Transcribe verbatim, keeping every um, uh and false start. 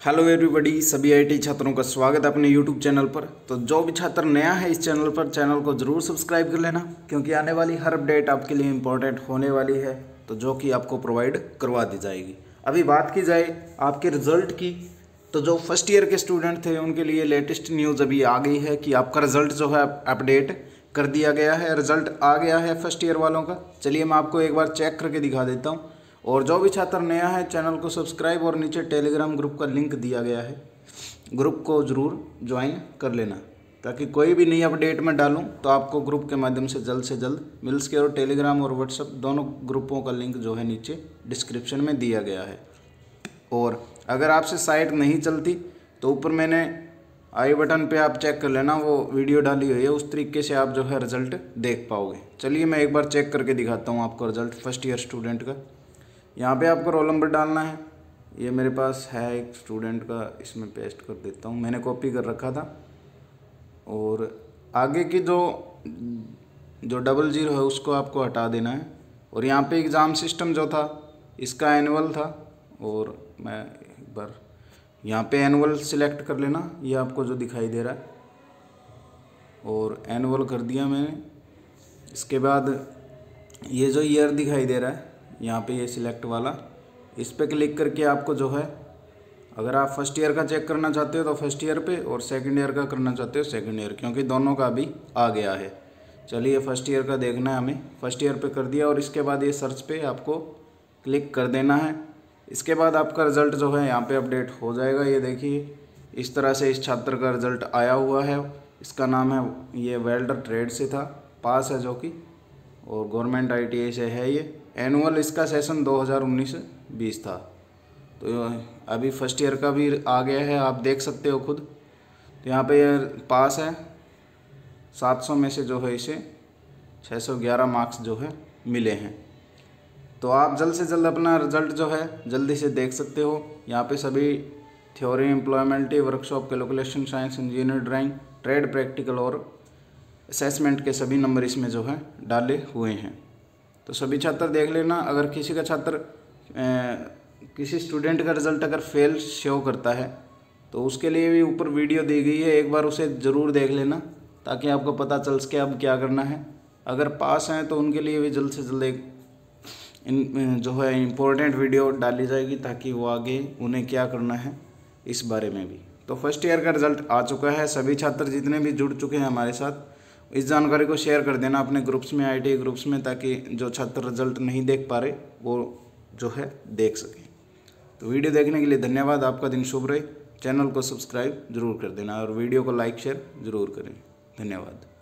Hello everybody, सभी IT छात्रों का स्वागत है अपने यूट्यूब चैनल पर। तो जो भी छात्र नया है इस चैनल पर, चैनल को ज़रूर सब्सक्राइब कर लेना, क्योंकि आने वाली हर अपडेट आपके लिए इम्पोर्टेंट होने वाली है, तो जो कि आपको प्रोवाइड करवा दी जाएगी। अभी बात की जाए आपके रिजल्ट की, तो जो फर्स्ट ईयर के स्टूडेंट थे उनके लिए लेटेस्ट न्यूज़ अभी आ गई है कि आपका रिजल्ट जो है अपडेट कर दिया गया है। रिजल्ट आ गया है फर्स्ट ईयर वालों का। चलिए मैं आपको एक बार चेक करके दिखा देता हूँ। और जो भी छात्र नया है चैनल को सब्सक्राइब, और नीचे टेलीग्राम ग्रुप का लिंक दिया गया है, ग्रुप को ज़रूर ज्वाइन कर लेना, ताकि कोई भी नई अपडेट में डालूं तो आपको ग्रुप के माध्यम से जल्द से जल्द मिल सके। और टेलीग्राम और व्हाट्सएप दोनों ग्रुपों का लिंक जो है नीचे डिस्क्रिप्शन में दिया गया है। और अगर आपसे साइट नहीं चलती तो ऊपर मैंने आई बटन पे आप चेक कर लेना, वो वीडियो डाली हुई है, उस तरीके से आप जो है रिज़ल्ट देख पाओगे। चलिए मैं एक बार चेक करके दिखाता हूँ आपको रिज़ल्ट फर्स्ट ईयर स्टूडेंट का। यहाँ पे आपको रोल नंबर डालना है। ये मेरे पास है एक स्टूडेंट का, इसमें पेस्ट कर देता हूँ, मैंने कॉपी कर रखा था। और आगे की जो जो डबल जीरो है उसको आपको हटा देना है। और यहाँ पे एग्ज़ाम सिस्टम जो था इसका एनुअल था, और मैं एक बार यहाँ पे एनुअल सिलेक्ट कर लेना, ये आपको जो दिखाई दे रहा है, और एनुअल कर दिया मैंने। इसके बाद ये जो ईयर दिखाई दे रहा है यहाँ पे, ये सिलेक्ट वाला, इस पर क्लिक करके आपको जो है, अगर आप फर्स्ट ईयर का चेक करना चाहते हो तो फर्स्ट ईयर पे, और सेकंड ईयर का करना चाहते हो सेकंड ईयर, क्योंकि दोनों का अभी आ गया है। चलिए फर्स्ट ईयर का देखना है हमें, फर्स्ट ईयर पे कर दिया। और इसके बाद ये सर्च पे आपको क्लिक कर देना है। इसके बाद आपका रिज़ल्ट जो है यहाँ पे अपडेट हो जाएगा। ये देखिए इस तरह से इस छात्र का रिज़ल्ट आया हुआ है। इसका नाम है, ये वेल्डर ट्रेड से था, पास है जो कि, और गवर्नमेंट आई टी आई से है। ये एनुअल इसका सेशन दो हज़ार उन्नीस बीस था। तो अभी फर्स्ट ईयर का भी आ गया है, आप देख सकते हो खुद। तो यहाँ पे ये पास है, सात सौ में से जो है इसे छः सौ ग्यारह मार्क्स जो है मिले हैं। तो आप जल्द से जल्द अपना रिज़ल्ट जो है जल्दी से देख सकते हो। यहाँ पे सभी theory, employment, workshop, calculation, science, engineer, drawing, trade, practical और असेसमेंट के सभी नंबर इसमें जो है डाले हुए हैं। तो सभी छात्र देख लेना। अगर किसी का छात्र ए, किसी स्टूडेंट का रिज़ल्ट अगर फेल शो करता है तो उसके लिए भी ऊपर वीडियो दी गई है, एक बार उसे ज़रूर देख लेना, ताकि आपको पता चल सके अब क्या करना है। अगर पास हैं तो उनके लिए भी जल्द से जल्द एक इन जो है इम्पोर्टेंट वीडियो डाली जाएगी, ताकि वो आगे उन्हें क्या करना है इस बारे में भी। तो फर्स्ट ईयर का रिज़ल्ट आ चुका है। सभी छात्र जितने भी जुड़ चुके हैं हमारे साथ, इस जानकारी को शेयर कर देना अपने ग्रुप्स में, आईटी ग्रुप्स में, ताकि जो छात्र रिजल्ट नहीं देख पा रहे वो जो है देख सकें। तो वीडियो देखने के लिए धन्यवाद। आपका दिन शुभ रहे। चैनल को सब्सक्राइब जरूर कर देना, और वीडियो को लाइक शेयर ज़रूर करें। धन्यवाद।